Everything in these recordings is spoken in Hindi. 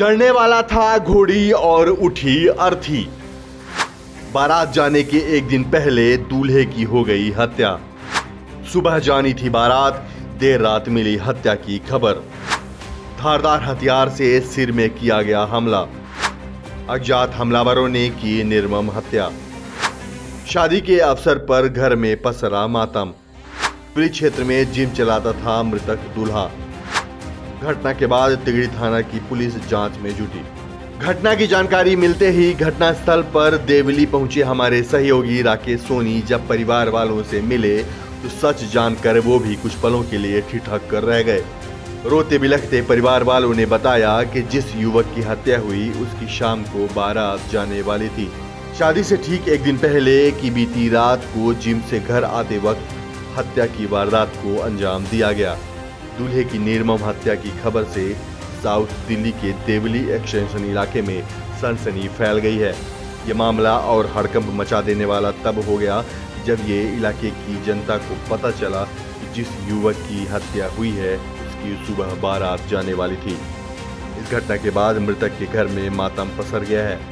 चढ़ने वाला था घोड़ी और उठी अर्थी। बारात जाने के एक दिन पहले दूल्हे की हो गई हत्या। सुबह जानी थी बारात, देर रात मिली हत्या की खबर। धारदार हथियार से सिर में किया गया हमला। अज्ञात हमलावरों ने की निर्मम हत्या। शादी के अवसर पर घर में पसरा मातम। पुलिस क्षेत्र में जिम चलाता था मृतक दूल्हा। घटना के बाद तिगड़ी थाना की पुलिस जांच में जुटी। घटना की जानकारी मिलते ही घटनास्थल पर देवली पहुंचे हमारे सहयोगी राकेश सोनी। जब परिवार वालों से मिले तो सच जानकर वो भी कुछ पलों के लिए ठिठक कर रह गए। रोते बिलखते परिवार वालों ने बताया कि जिस युवक की हत्या हुई उसकी शाम को बारात जाने वाली थी। शादी से ठीक एक दिन पहले की बीती रात को जिम से घर आते वक्त हत्या की वारदात को अंजाम दिया गया। दूल्हे की निर्मम हत्या की खबर से साउथ दिल्ली के देवली एक्सटेंशन इलाके में सनसनी फैल गई है। ये मामला और हड़कंप मचा देने वाला तब हो गया जब ये इलाके की जनता को पता चला कि जिस युवक की हत्या हुई है उसकी सुबह बारात जाने वाली थी। इस घटना के बाद मृतक के घर में मातम पसर गया है।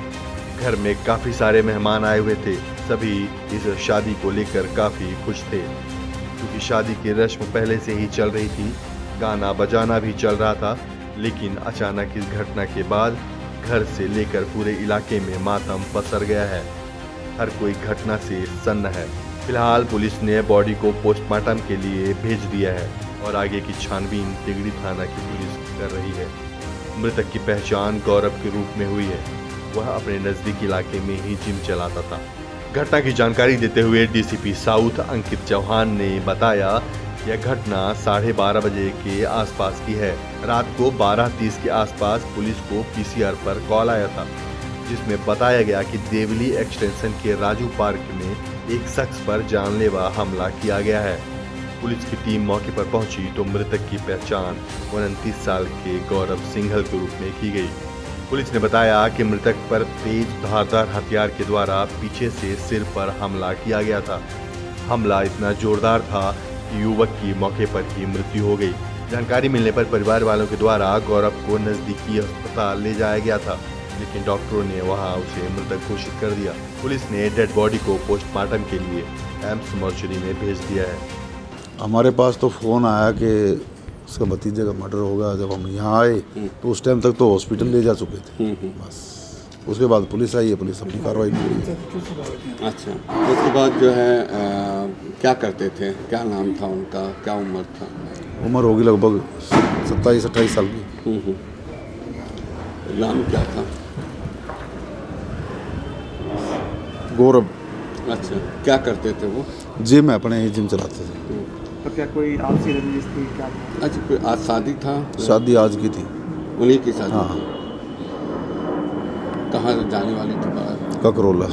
घर में काफी सारे मेहमान आए हुए थे। सभी इस शादी को लेकर काफी खुश थे क्योंकि शादी की रस्म पहले से ही चल रही थी, गाना बजाना भी चल रहा था। लेकिन अचानक इस घटना के बाद घर से लेकर पूरे इलाके में मातम पसर गया है। हर कोई घटना से सन्न है। फिलहाल पुलिस ने बॉडी को पोस्टमार्टम के लिए भेज दिया है और आगे की छानबीन तिगड़ी थाना की पुलिस कर रही है। मृतक की पहचान गौरव के रूप में हुई है। वह अपने नजदीकी इलाके में ही जिम चलाता था। घटना की जानकारी देते हुए डीसीपी साउथ अंकित चौहान ने बताया यह घटना 12:30 बजे के आसपास की है। रात को 12:30 के आसपास पुलिस को पीसीआर पर कॉल आया था जिसमें बताया गया कि देवली एक्सटेंशन के राजू पार्क में एक शख्स पर जानलेवा हमला किया गया है। पुलिस की टीम मौके पर पहुंची तो मृतक की पहचान 29 साल के गौरव सिंघल के रूप में की गई। पुलिस ने बताया कि मृतक पर तेज धारदार हथियार के द्वारा पीछे से सिर पर हमला किया गया था। हमला इतना जोरदार था कि युवक की मौके पर ही मृत्यु हो गई। जानकारी मिलने पर परिवार वालों के द्वारा गौरव को नजदीकी अस्पताल ले जाया गया था, लेकिन डॉक्टरों ने वहां उसे मृतक घोषित कर दिया। पुलिस ने डेड बॉडी को पोस्टमार्टम के लिए एम्स मॉर्चरी में भेज दिया है। हमारे पास तो फ़ोन आया कि उसका भतीजे का मर्डर होगा। जब हम यहाँ आए तो उस टाइम तक तो हॉस्पिटल ले जा चुके थे। बस उसके बाद पुलिस आई है, पुलिस अपनी कार्रवाई कर रही है। अच्छा, उसके बाद जो है क्या करते थे, क्या नाम था उनका, क्या उम्र था? उम्र होगी लगभग 27-28 साल की। नाम क्या था? गौरव। अच्छा, क्या करते थे वो? जिम है, अपने ही जिम चलाते थे। तो क्या कोई आपसी रंजिश थी क्या? अच्छा, कोई आज शादी था? शादी आज की थी। उन्हीं की शादी? हाँ। कहाँ जाने वाली थी बारात? ककरोला।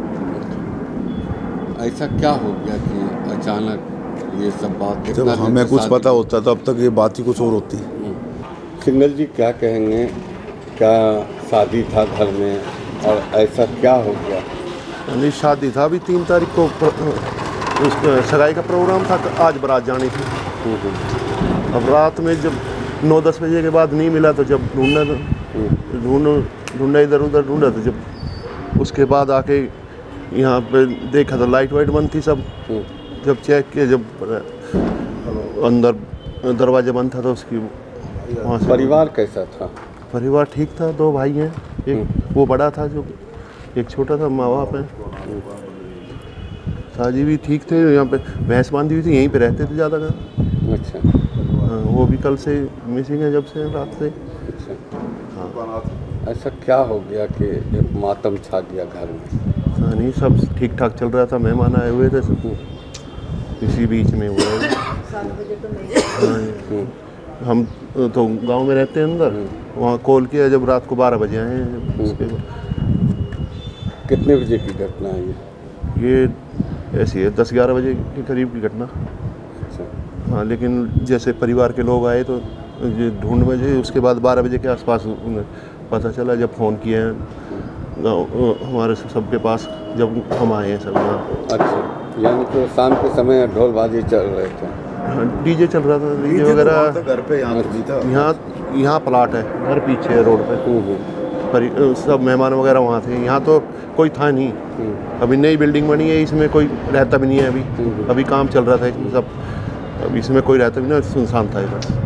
ऐसा क्या हो गया कि अचानक ये सब बात? जब हमें कुछ पता होता तो अब तक ये बात ही कुछ और होती। सिंघल जी क्या कहेंगे, क्या शादी था घर में और ऐसा क्या हो गया? नहीं, शादी था अभी 3 तारीख को, उसका सगाई का प्रोग्राम था, आज बारात जानी थी। अब रात में जब 9-10 बजे के बाद नहीं मिला तो जब ढूंढा इधर उधर ढूंढा तो जब उसके बाद आके यहाँ पे देखा तो लाइट वाइट बंद थी सब। जब चेक किया, जब अंदर दरवाजा बंद था तो उसकी वहाँ से। परिवार कैसा था? परिवार ठीक था, 2 भाई हैं, एक वो बड़ा था जो एक छोटा था। माँ बाप हैं, शादी भी ठीक थे। यहाँ पे भैंस बांधी हुई थी, यहीं पे रहते थे ज़्यादा का। अच्छा। हाँ, वो भी कल से मिसिंग है, जब से रात से। अच्छा। हाँ। ऐसा क्या हो गया कि एक मातम छा गया घर में? हाँ, नहीं, सब ठीक ठाक चल रहा था, मेहमान आए हुए थे सब, इसी बीच में हुआ। हम तो गांव में रहते हैं अंदर, वहाँ कॉल किया जब रात को 12 बजे आए हैं। कितने बजे की घटना है ये? ऐसी है 10-11 बजे के करीब की घटना। अच्छा। हाँ, लेकिन जैसे परिवार के लोग आए तो ये ढूंढ बजे, उसके बाद 12 बजे के आसपास पता चला जब फ़ोन किए हैं हमारे सबके पास, जब हम आए हैं सब यहाँ। अच्छा, यानी तो शाम के समय ढोलबाजी चल रहे थे? डीजे चल रहा था, डीजे वगैरह। तो घर पे यहाँ तो नहीं था। यहाँ प्लाट है, घर पीछे है रोड पे, पर सब मेहमान वगैरह वहाँ थे। यहाँ तो कोई था नहीं, अभी नई बिल्डिंग बनी है, इसमें कोई रहता भी नहीं है अभी। अभी काम चल रहा था इसमें सब, अब इसमें कोई रहता भी नहीं, सुनसान था ये बस।